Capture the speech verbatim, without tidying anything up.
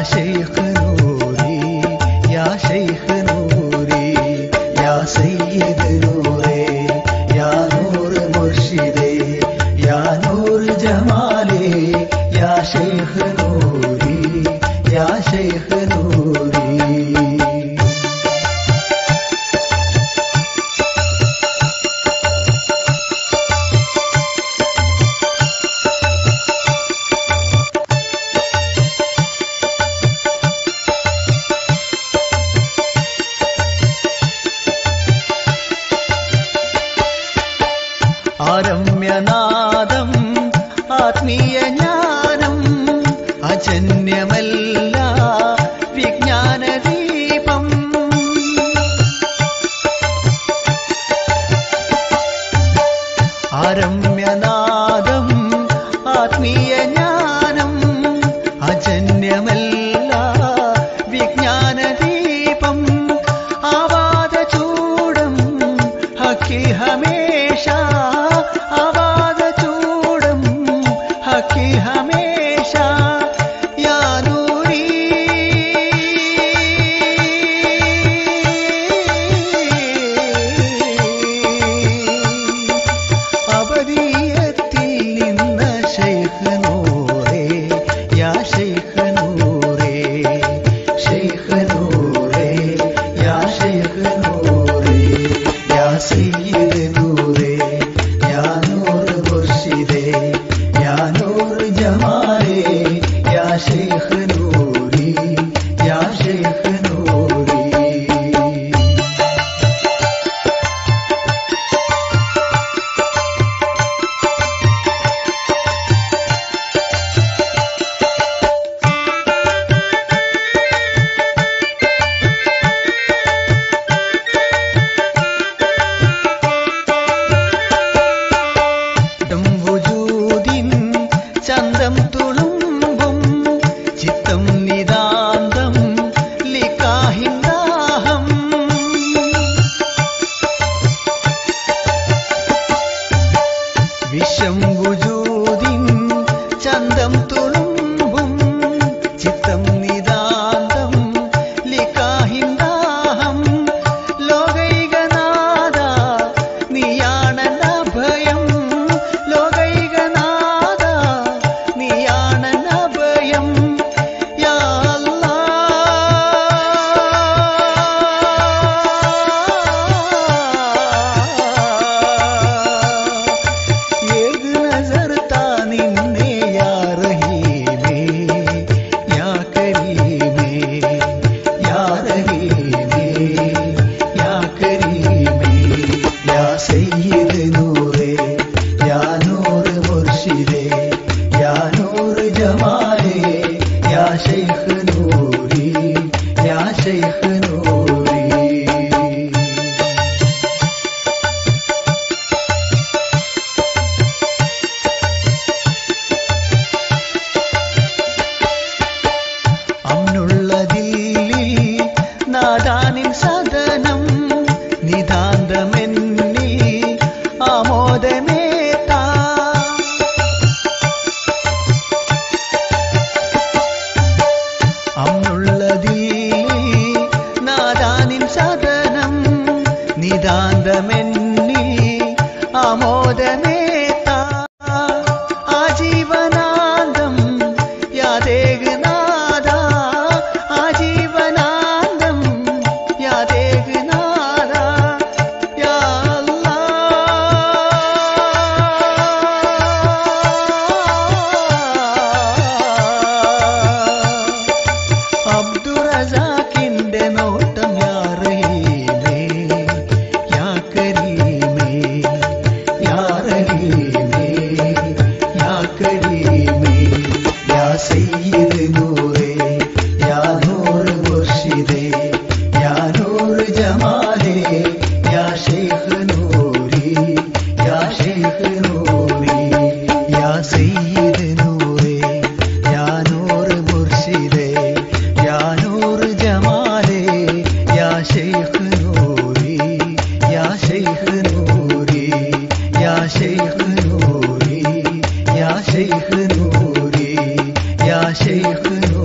शेख नूरी या शेख नूरी या सैयद नूरे या नूर मुर्शिदे या नूर जमाले या शेख नूरी या शेख नूरी। ആരമ്യനാദം ആത്മീയ ജ്ഞാനം അജന്യമല്ല വിജ്ഞാനദീപം ആരമ്യനാദം ആത്മീയ ജ്ഞാനം അജന്യമല്ല വിജ്ഞാനദീപം ആവാദ ചൂടം ഹക്കിൽ ഹമേഷ आवाद चूड़म हकी हमेशा या नूरी अबदियത്തിൽ നിന്ന് ശൈഖ് നൂറേ യാ ശൈഖ് നൂറേ ശൈഖ് നൂറേ യാ ശൈഖ് നൂറേ യാ സയ്യിദ് നൂറേ या नूर मुर्शिदे या नूर जमाले या शेख नूरी या शेख नूरी। ചന്തം തുളുമ്പും ചിത്തം നിതാന്തം ലിഖാഹിന്ദാഹം വിശ്വം വുജൂദിൻ ചന്തം തുളുമ്പും ചിത്തം നിതാന്തം ലിഖാഹിന്ദാഹം ലോകൈകനാഥ നീയാണല്ല ഭയം सैयद नूरे या नूर मुर्शिदे या नूर जमाले या शेख नूरी या शेख नूरी। അമ്നുള്ളതിൽ നാദാനിൻ സദനം നിതാന്തമെന്നി ആമോദമേത്താ അമ്നുള്ളതിൽ നാദാനിൻ സദനം നിതാന്തമെന്നി ആമോദമേത്താ ആജീവനാന്തം യാദേഗ്നാഥ ആജീവനാന്തം യാദേഗ്നാഥ യാ അബ്ദുറസാഖിന്റെ നോട്ടം യാ റഹീമേ യാ കരീമേ യാ റഹീമേ യാ കരീമേ യാ സയ്യിദ് നൂറേ യാ നൂർ മുർഷിദേ യാ നൂർ ജമാലേ യാ ശൈഖ് നൂരി യാ ശൈഖ് നൂരി യാ സയ്യിദ് നൂറേ യാ നൂർ മുർഷിദേ या नूर जमाले या शेख नूरी या शेख नूरी या शेख नूरी या शेख नूरी या शेख नूरी।